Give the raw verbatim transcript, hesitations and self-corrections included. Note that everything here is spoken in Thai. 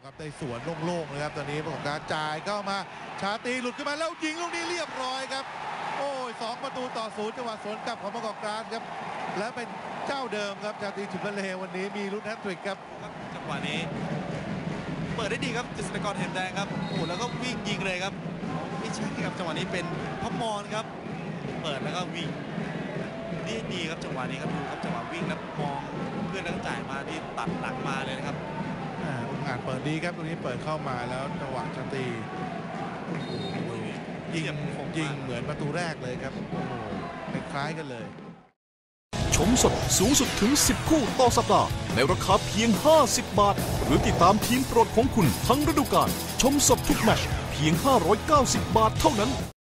ครับได้สวนโล่งๆเลยครับตอนนี้ประกอบการจ่ายเข้ามาชาตรีหลุดขึ้นมาแล้วยิงลูกนี้เรียบร้อยครับโอ้ยสองประตูต่อศูนย์จังหวะสวนกลับของประกอบการครับและเป็นเจ้าเดิมครับชาตรีฉิมทะเลวันนี้มีลุ้นแฮตทริกครับจังหวะนี้เปิดได้ดีครับกฤษฎากรเห็นแดงครับโอ้แล้วก็วิ่งยิงเลยครับไม่ใช่ครับจังหวะนี้เป็นพมรครับเปิดแล้วก็วิ่งดีดีครับจังหวะนี้ครับดูครับจังหวะวิ่งแล้วมองเพื่อนแล้วจ่ายมาที่ตัดหลังมาเลยนะครับอุกอาจเปิดดีครับตรงนี้เปิดเข้ามาแล้วจังหวะชาตรียิงยิงเหมือนประตูแรกเลยครับโอ้โหคล้ายกันเลยชมสดสูงสุดถึงสิบคู่ต่อสัปดาห์ในราคาเพียงห้าสิบบาทหรือติดตามทีมโปรดของคุณทั้งฤดูกาลชมสดทุกแมตช์เพียงห้าร้อยเก้าสิบบาทเท่านั้น